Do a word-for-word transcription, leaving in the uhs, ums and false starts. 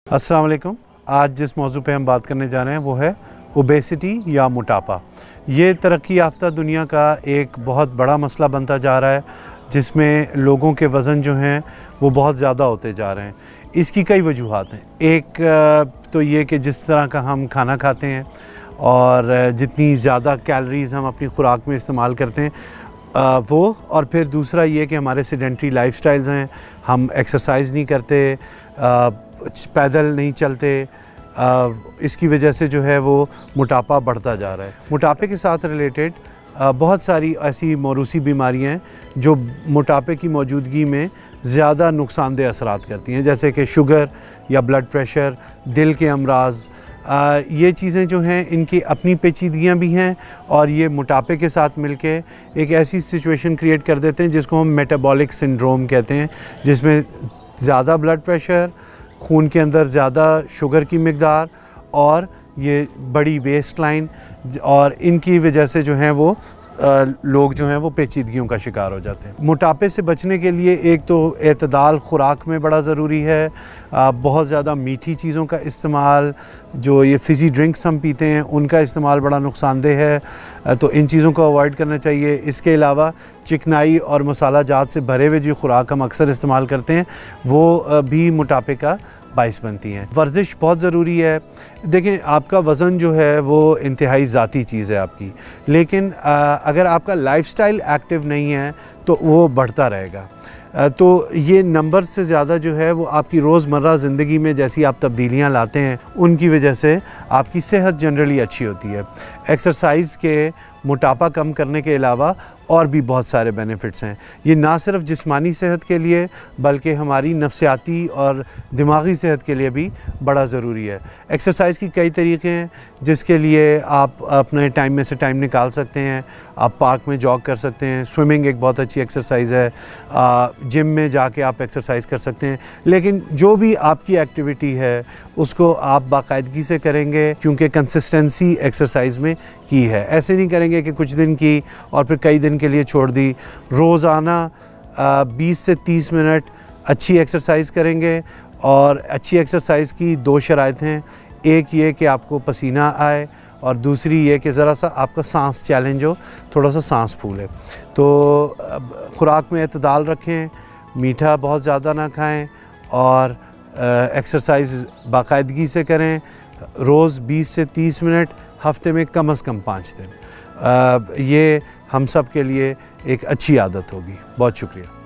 अस्सलाम वालेकुम। आज जिस मौजू पे हम बात करने जा रहे हैं वो है ओबेसिटी या मोटापा। ये तरक्की याफ्ता दुनिया का एक बहुत बड़ा मसला बनता जा रहा है, जिसमें लोगों के वज़न जो हैं वो बहुत ज़्यादा होते जा रहे हैं। इसकी कई वजूहात हैं। एक तो ये कि जिस तरह का हम खाना खाते हैं और जितनी ज़्यादा कैलोरीज़ हम अपनी खुराक में इस्तेमाल करते हैं आ, वो और फिर दूसरा ये कि हमारे सेडेंटरी लाइफस्टाइल्स हैं, हम एक्सरसाइज नहीं करते, आ, पैदल नहीं चलते। आ, इसकी वजह से जो है वो मोटापा बढ़ता जा रहा है। मोटापे के साथ रिलेटेड बहुत सारी ऐसी मौरूसी बीमारियां हैं जो मोटापे की मौजूदगी में ज़्यादा नुकसानदेह असरात करती हैं, जैसे कि शुगर या ब्लड प्रेशर, दिल के अमराज। आ, ये चीज़ें जो हैं इनकी अपनी पेचीदगियाँ भी हैं और ये मोटापे के साथ मिलके एक ऐसी सिचुएशन क्रिएट कर देते हैं जिसको हम मेटाबॉलिक सिंड्रोम कहते हैं, जिसमें ज़्यादा ब्लड प्रेशर, खून के अंदर ज़्यादा शुगर की मिकदार और ये बड़ी वेस्ट लाइन, और इनकी वजह से जो हैं वो आ, लोग जो हैं वो पेचीदगियों का शिकार हो जाते हैं। मोटापे से बचने के लिए एक तो एतदाल खुराक में बड़ा ज़रूरी है। आ, बहुत ज़्यादा मीठी चीज़ों का इस्तेमाल, जो ये फ़िज़ी ड्रिंक्स हम पीते हैं उनका इस्तेमाल बड़ा नुकसानदेह है, आ, तो इन चीज़ों को अवॉइड करना चाहिए। इसके अलावा चिकनाई और मसाला जात से भरे हुए जो खुराक हम अक्सर इस्तेमाल करते हैं वो भी मोटापे का बाइस बनती हैं। वर्जिश बहुत ज़रूरी है। देखें, आपका वज़न जो है वो इंतहाई ज़ाती चीज़ है आपकी, लेकिन आ, अगर आपका लाइफस्टाइल एक्टिव नहीं है तो वो बढ़ता रहेगा। आ, तो ये नंबर से ज़्यादा जो है वो आपकी रोज़मर्रा ज़िंदगी में जैसी आप तब्दीलियाँ लाते हैं उनकी वजह से आपकी सेहत जनरली अच्छी होती है। एक्सरसाइज़ के मोटापा कम करने के अलावा और भी बहुत सारे बेनिफिट्स हैं। ये ना सिर्फ जिस्मानी सेहत के लिए बल्कि हमारी नफ्सियाती और दिमागी सेहत के लिए भी बड़ा ज़रूरी है। एक्सरसाइज़ की कई तरीक़े हैं जिसके लिए आप अपने टाइम में से टाइम निकाल सकते हैं। आप पार्क में जॉग कर सकते हैं, स्विमिंग एक बहुत अच्छी एक्सरसाइज़ है, जिम में जाके आप एक्सरसाइज़ कर सकते हैं। लेकिन जो भी आपकी एक्टिविटी है उसको आप बाकायदगी से करेंगे, क्योंकि कंसिस्टेंसी एक्सरसाइज़ में की है। ऐसे नहीं करेंगे कि कुछ दिन की और फिर कई दिन के लिए छोड़ दी। रोज़ाना बीस से तीस मिनट अच्छी एक्सरसाइज करेंगे, और अच्छी एक्सरसाइज की दो शराइत हैं। एक ये कि आपको पसीना आए और दूसरी ये कि ज़रा सा आपका सांस चैलेंज हो, थोड़ा सा सांस फूले। तो खुराक में एतदाल रखें, मीठा बहुत ज़्यादा ना खाएं और एक्सरसाइज बाकायदगी से करें। रोज़ बीस से तीस मिनट, हफ्ते में कम अज़ कम पाँच दिन। आ, ये हम सब के लिए एक अच्छी आदत होगी। बहुत शुक्रिया।